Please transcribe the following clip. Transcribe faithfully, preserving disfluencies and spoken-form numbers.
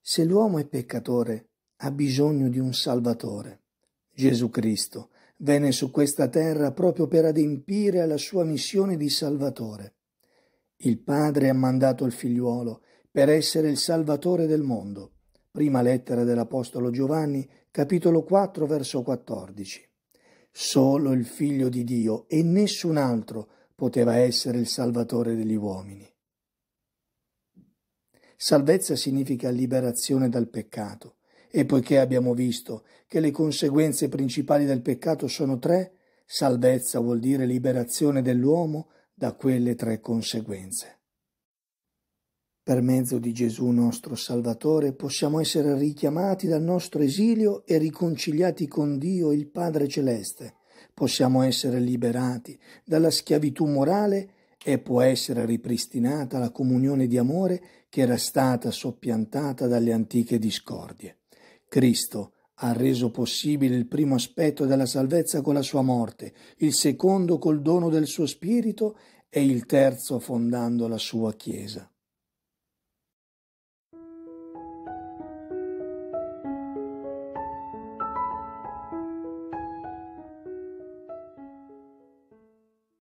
Se l'uomo è peccatore, ha bisogno di un Salvatore. Gesù Cristo venne su questa terra proprio per adempiere alla sua missione di Salvatore. Il Padre ha mandato il Figliuolo per essere il Salvatore del mondo. Prima lettera dell'Apostolo Giovanni, capitolo quattro, verso quattordici. Solo il Figlio di Dio e nessun altro poteva essere il Salvatore degli uomini. Salvezza significa liberazione dal peccato, e poiché abbiamo visto che le conseguenze principali del peccato sono tre, salvezza vuol dire liberazione dell'uomo da quelle tre conseguenze. Per mezzo di Gesù nostro Salvatore possiamo essere richiamati dal nostro esilio e riconciliati con Dio il Padre Celeste. Possiamo essere liberati dalla schiavitù morale e può essere ripristinata la comunione di amore che era stata soppiantata dalle antiche discordie. Cristo ha reso possibile il primo aspetto della salvezza con la sua morte, il secondo col dono del suo Spirito e il terzo fondando la sua Chiesa.